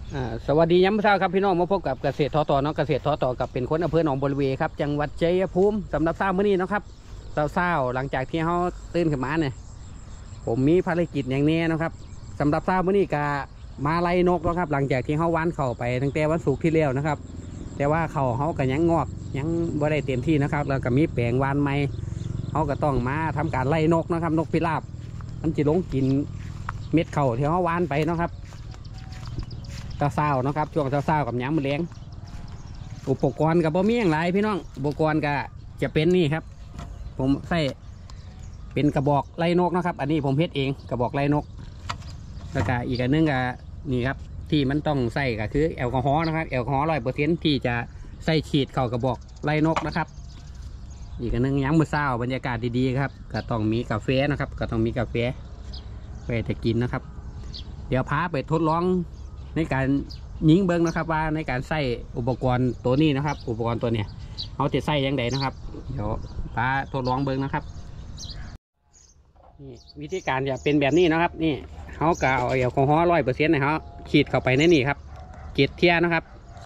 สวัสดีย้ำเช้าครับพี่น้องมาพบกับเกษตรทอต่อเนาะเกษตรทอต่อกับเป็นคนอำเภอหนองบัวระเวครับจังหวัดชัยภูมิสำหรับเช้ามื้อนี้นะครับเช้าหลังจากที่เขาตื่นขึ้นมาเนี่ยผมมีภารกิจอย่างนี้นะครับสำหรับเช้ามื้อนี้ก็มาไล่นกแล้วครับหลังจากที่เขาวานเข่าไปตั้งแต่วันศุกร์ที่แล้วนะครับ แต่ว่าเขาก็ยังงอกยังบ่ได้เต็มที่นะครับแล้วก็มีแปลงวานใหม่เขาก็ต้องมาทำการไล่นกนะครับนกพิราบมันจะลงกินเม็ดเข่าที่เขาวานไปนะครับเศร้าๆนะครับช่วงเศร้าๆกับย้ำมือเลี้ยงอุปกรณ์กับบ่มีอย่างไรพี่น้องอุปกรณ์ก็จะเป็นนี่ครับผมใส่เป็นกระบอกไล่นกนะครับอันนี้ผมเพ็ดเองกระบอกไล่นกแล้วก็อีกอันนึงก็นี่ครับที่มันต้องใส่ก็คือแอลกอฮอล์นะครับแอลกอฮอล์100%ที่จะใส่ฉีดเข้ากระบอกไล่นกนะครับอีกอันนึงย้ำมือเศร้าบรรยากาศดีๆครับก็ต้องมีกาแฟนะครับก็ต้องมีกาแฟไปจะกินนะครับเดี๋ยวพาไปทดลองในการยิงเบิ้งนะครับว่าในการใส่อุปกรณ์ตัวนี้นะครับอุปกรณ์ตัวเนี้ยเขาจะใส่ยังไงนะครับเดี๋ยวพาทดลองเบิ้งนะครับนี่วิธีการจะเป็นแบบนี้นะครับนี่เขาก็เอาแอลกอฮอล์100%นะครับฉีดเข้าไปในนี่ครับ7 เที่ยนะครับ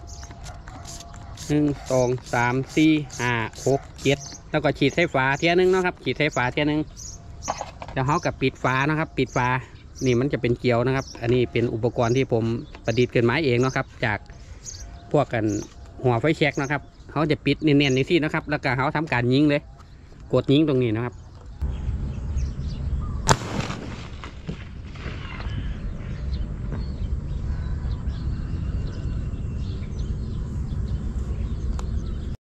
1 2 3 4 5 6 7แล้วก็ฉีดใส่ฝาเที่ยนึงนะครับฉีดใส่ฝาเที่ยนึงแล้วเขากับปิดฝานะครับปิดฝานี่มันจะเป็นเกลียวนะครับอันนี้เป็นอุปกรณ์ที่ผมประดิษฐ์ขึ้นมาเองนะครับจากพวกกันหัวไฟแช็กนะครับเขาจะปิดเนียนๆนี่สินะครับแล้วก็เขาทำการยิงเลยกดยิงตรงนี้นะครับ